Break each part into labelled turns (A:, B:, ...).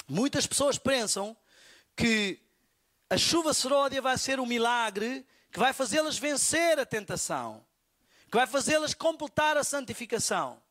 A: Muitas pessoas pensam que a chuva seródia vai ser um milagre que vai fazê-las vencer a tentação, que vai fazê-las completar a santificação.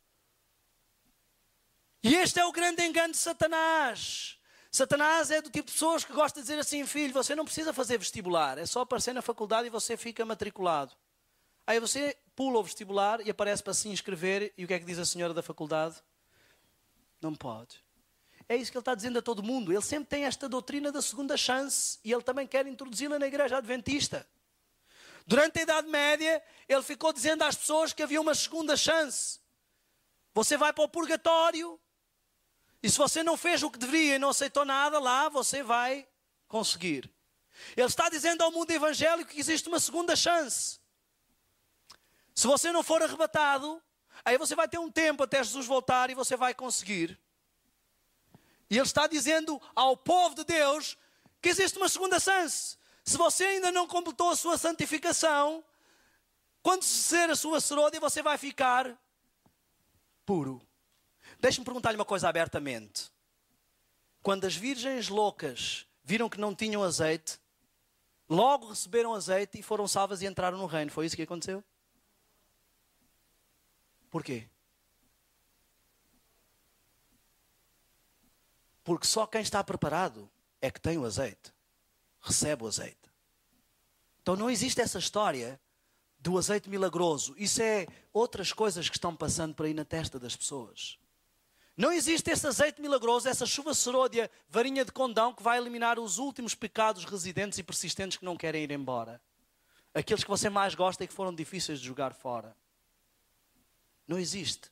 A: E este é o grande engano de Satanás. Satanás é do tipo de pessoas que gosta de dizer assim: filho, você não precisa fazer vestibular, é só aparecer na faculdade e você fica matriculado. Aí você pula o vestibular e aparece para se inscrever, e o que é que diz a senhora da faculdade? Não pode. É isso que ele está dizendo a todo mundo. Ele sempre tem esta doutrina da segunda chance e ele também quer introduzi-la na igreja adventista. Durante a Idade Média, ele ficou dizendo às pessoas que havia uma segunda chance. Você vai para o purgatório e se você não fez o que deveria e não aceitou nada lá, você vai conseguir. Ele está dizendo ao mundo evangélico que existe uma segunda chance. Se você não for arrebatado, aí você vai ter um tempo até Jesus voltar e você vai conseguir. E ele está dizendo ao povo de Deus que existe uma segunda chance. Se você ainda não completou a sua santificação, quando ser a sua seródia, você vai ficar puro. Deixe-me perguntar-lhe uma coisa abertamente. Quando as virgens loucas viram que não tinham azeite, logo receberam azeite e foram salvas e entraram no reino. Foi isso que aconteceu? Porquê? Porque só quem está preparado é que tem o azeite. Recebe o azeite. Então não existe essa história do azeite milagroso. Isso é outras coisas que estão passando por aí na testa das pessoas. Não existe esse azeite milagroso, essa chuva seródia, varinha de condão que vai eliminar os últimos pecados residentes e persistentes que não querem ir embora. Aqueles que você mais gosta e que foram difíceis de jogar fora. Não existe.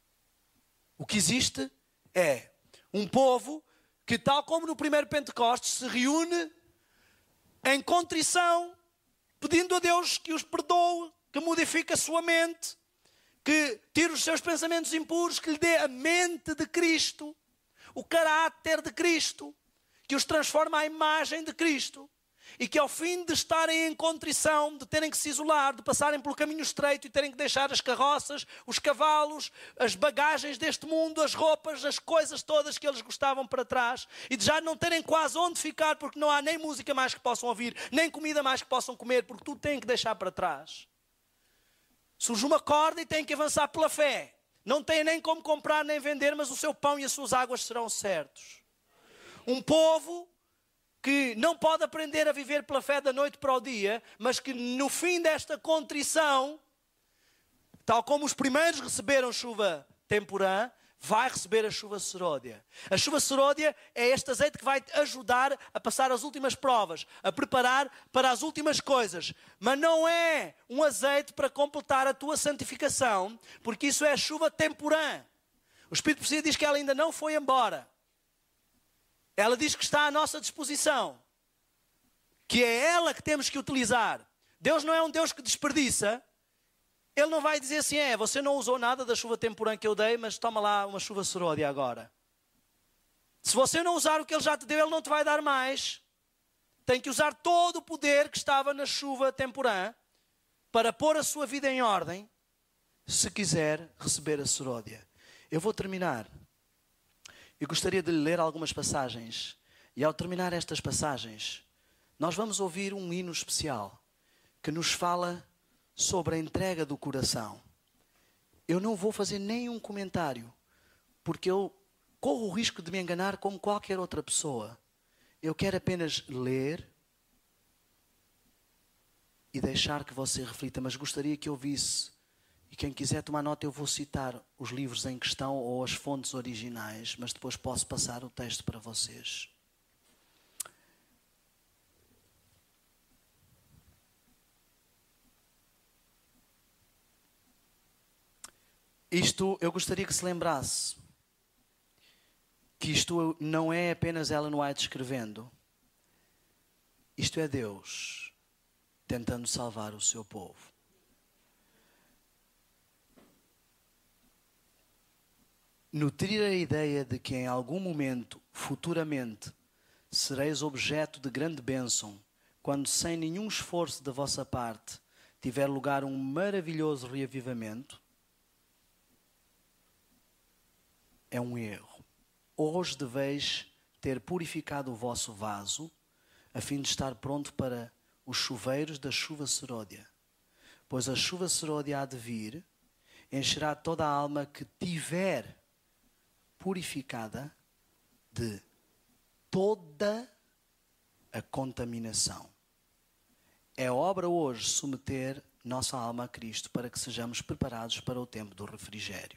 A: O que existe é um povo que, tal como no primeiro Pentecostes, se reúne em contrição, pedindo a Deus que os perdoe, que modifique a sua mente, que tire os seus pensamentos impuros, que lhe dê a mente de Cristo, o caráter de Cristo, que os transforme à imagem de Cristo. E que ao fim de estarem em contrição, de terem que se isolar, de passarem pelo caminho estreito e terem que deixar as carroças, os cavalos, as bagagens deste mundo, as roupas, as coisas todas que eles gostavam para trás, e de já não terem quase onde ficar, porque não há nem música mais que possam ouvir, nem comida mais que possam comer, porque tudo têm que deixar para trás. Surge uma corda e têm que avançar pela fé. Não têm nem como comprar nem vender, mas o seu pão e as suas águas serão certos. Um povo que não pode aprender a viver pela fé da noite para o dia, mas que no fim desta contrição, tal como os primeiros receberam chuva temporã, vai receber a chuva seródia. A chuva seródia é este azeite que vai te ajudar a passar as últimas provas, a preparar para as últimas coisas. Mas não é um azeite para completar a tua santificação, porque isso é a chuva temporã. O Espírito Profecia diz que ela ainda não foi embora. Ela diz que está à nossa disposição, que é ela que temos que utilizar. Deus não é um Deus que desperdiça. Ele não vai dizer assim: você não usou nada da chuva temporã que eu dei, mas toma lá uma chuva seródia agora. Se você não usar o que Ele já te deu, Ele não te vai dar mais. Tem que usar todo o poder que estava na chuva temporã para pôr a sua vida em ordem, se quiser receber a seródia. Eu vou terminar. Eu gostaria de lhe ler algumas passagens. E ao terminar estas passagens, nós vamos ouvir um hino especial que nos fala sobre a entrega do coração. Eu não vou fazer nenhum comentário, porque eu corro o risco de me enganar como qualquer outra pessoa. Eu quero apenas ler e deixar que você reflita, mas gostaria que eu ouvisse. E quem quiser tomar nota, eu vou citar os livros em questão ou as fontes originais, mas depois posso passar o texto para vocês. Isto, eu gostaria que se lembrasse que isto não é apenas Ellen White escrevendo. Isto é Deus tentando salvar o seu povo. Nutrir a ideia de que em algum momento, futuramente, sereis objeto de grande bênção, quando sem nenhum esforço da vossa parte tiver lugar um maravilhoso reavivamento, é um erro. Hoje deveis ter purificado o vosso vaso, a fim de estar pronto para os chuveiros da chuva seródia. Pois a chuva seródia há de vir, encherá toda a alma que tiver purificada de toda a contaminação. É obra hoje submeter nossa alma a Cristo para que sejamos preparados para o tempo do refrigério.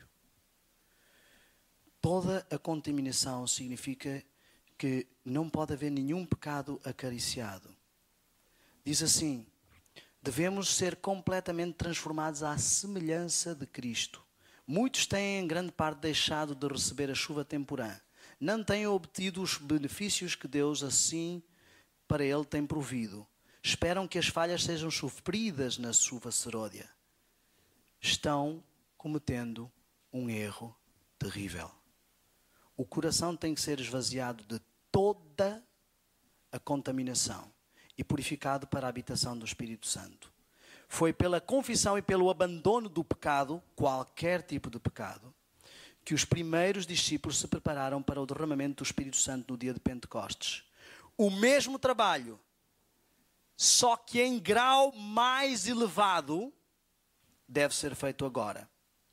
A: Toda a contaminação significa que não pode haver nenhum pecado acariciado. Diz assim: devemos ser completamente transformados à semelhança de Cristo. Muitos têm em grande parte deixado de receber a chuva temporã. Não têm obtido os benefícios que Deus assim para ele tem provido. Esperam que as falhas sejam supridas na chuva seródia. Estão cometendo um erro terrível. O coração tem que ser esvaziado de toda a contaminação e purificado para a habitação do Espírito Santo. Foi pela confissão e pelo abandono do pecado, qualquer tipo de pecado, que os primeiros discípulos se prepararam para o derramamento do Espírito Santo no dia de Pentecostes. O mesmo trabalho, só que em grau mais elevado, deve ser feito agora.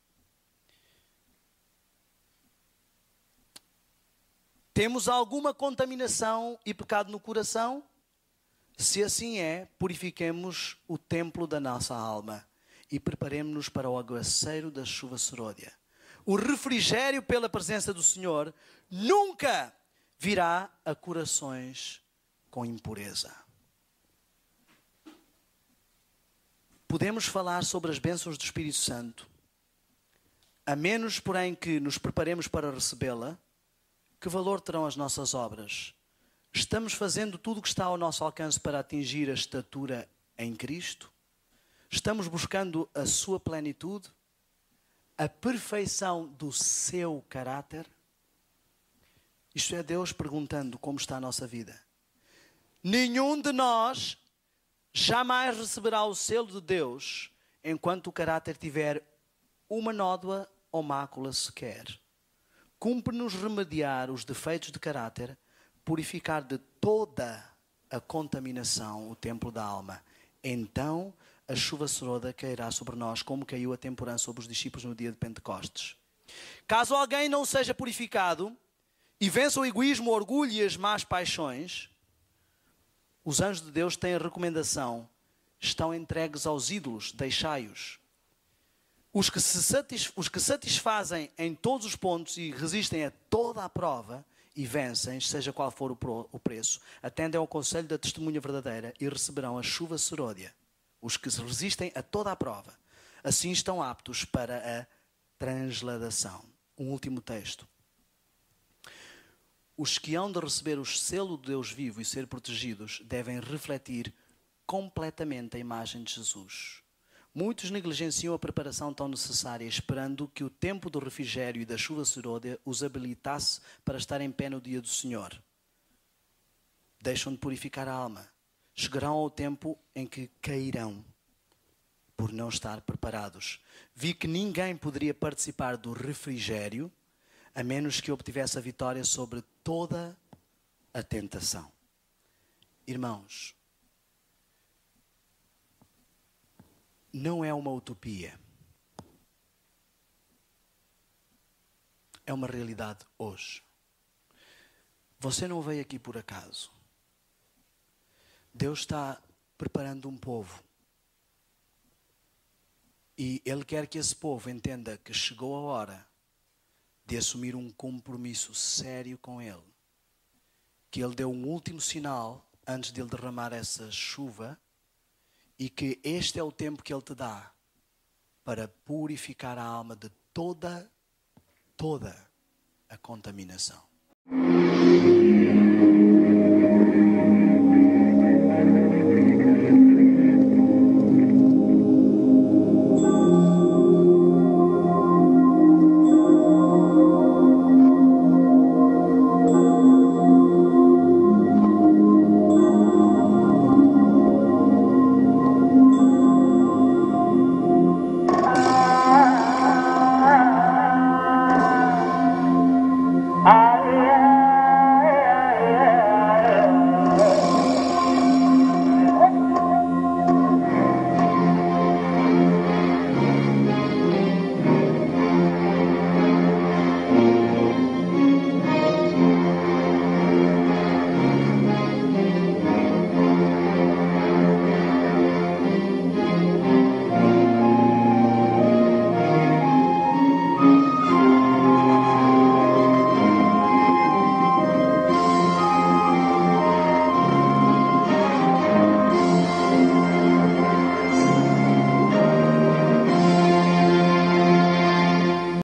A: Temos alguma contaminação e pecado no coração? Se assim é, purifiquemos o templo da nossa alma e preparemos-nos para o aguaceiro da chuva seródia. O refrigério pela presença do Senhor nunca virá a corações com impureza. Podemos falar sobre as bênçãos do Espírito Santo, a menos, porém, que nos preparemos para recebê-la. Que valor terão as nossas obras? Estamos fazendo tudo o que está ao nosso alcance para atingir a estatura em Cristo? Estamos buscando a sua plenitude? A perfeição do seu caráter? Isto é Deus perguntando como está a nossa vida. Nenhum de nós jamais receberá o selo de Deus enquanto o caráter tiver uma nódoa ou mácula sequer. Cumpre-nos remediar os defeitos de caráter, purificar de toda a contaminação o templo da alma. Então a chuva seródia cairá sobre nós, como caiu a temporã sobre os discípulos no dia de Pentecostes. Caso alguém não seja purificado e vença o egoísmo, o orgulho e as más paixões, os anjos de Deus têm a recomendação: estão entregues aos ídolos, deixai-os. Os que satisfazem em todos os pontos e resistem a toda a prova e vencem, seja qual for o preço, atendem ao conselho da testemunha verdadeira e receberão a chuva seródia. Os que resistem a toda a prova, assim estão aptos para a transladação. Um último texto. Os que hão de receber o selo de Deus vivo e ser protegidos devem refletir completamente a imagem de Jesus. Muitos negligenciam a preparação tão necessária, esperando que o tempo do refrigério e da chuva seródia os habilitasse para estar em pé no dia do Senhor. Deixam de purificar a alma. Chegarão ao tempo em que cairão por não estar preparados. Vi que ninguém poderia participar do refrigério a menos que obtivesse a vitória sobre toda a tentação. Irmãos, não é uma utopia. É uma realidade hoje. Você não veio aqui por acaso. Deus está preparando um povo. E Ele quer que esse povo entenda que chegou a hora de assumir um compromisso sério com Ele. Que Ele deu um último sinal antes de Ele derramar essa chuva. E que este é o tempo que Ele te dá para purificar a alma de toda a contaminação.